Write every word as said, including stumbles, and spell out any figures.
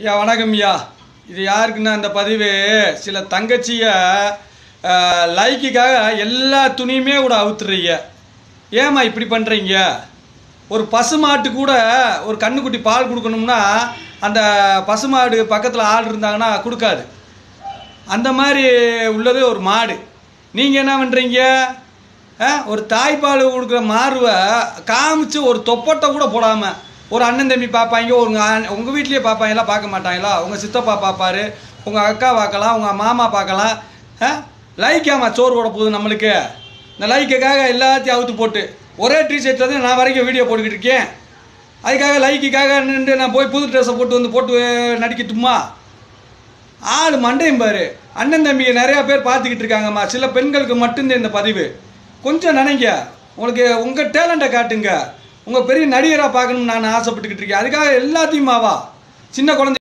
ஐயா வணக்கம் ஐயா. இது யாருக்குன்னா இந்த பதிவு சில தங்கச்சிய லைக்குக்காக எல்லா துணியுமே கூட அவுத்துறீங்க. ஏமா இப்படி பண்ணுறீங்க? ஒரு பசுமாட்டு கூட ஒரு கண்ணுக்குட்டி பால் கொடுக்கணும்னா அந்த பசுமாடு பக்கத்தில் ஆள் இருந்தாங்கன்னா கொடுக்காது. அந்த மாதிரி உள்ளது ஒரு மாடு. நீங்கள் என்ன பண்ணுறீங்க? ஒரு தாய்ப்பால் கொடுக்குற மாறுவை காமிச்சு ஒரு தொப்பட்டை கூட போடாமல் ஒரு அண்ணன் தம்பி பார்ப்பாங்க, ஒரு உங்கள் வீட்லேயே பார்ப்பாங்களா? பார்க்க மாட்டாங்களா? உங்கள் சித்தப்பா பார்ப்பாரு, உங்கள் அக்கா பார்க்கலாம், உங்கள் மாமா பார்க்கலாம். லைக்காமா சோறு போட போகுது நம்மளுக்கு. இந்த லைக்குக்காக எல்லாத்தையும் அவுத்து போட்டு ஒரே டிஷர்ட்டில் தான் நான் வரைக்கும் வீடியோ போட்டுக்கிட்டு இருக்கேன். அதுக்காக லைக்குக்காக நின்று நான் போய் புது ட்ரெஸ்ஸை போட்டு வந்து போட்டு நடிக்கட்டுமா? ஆள் மண்டையும் பாரு. அண்ணன் தம்பிக்கு நிறையா பேர் பார்த்துக்கிட்டு இருக்காங்கம்மா. சில பெண்களுக்கு மட்டும்தான் இந்த பதிவு. கொஞ்சம் நினைங்க, உங்களுக்கு உங்கள் டேலண்ட்டை காட்டுங்க. உங்கள் பெரிய நடிகராக பார்க்கணும்னு நான் ஆசைப்பட்டுக்கிட்டு இருக்கேன். அதுக்காக எல்லாத்தையுமாவா சின்ன குழந்தை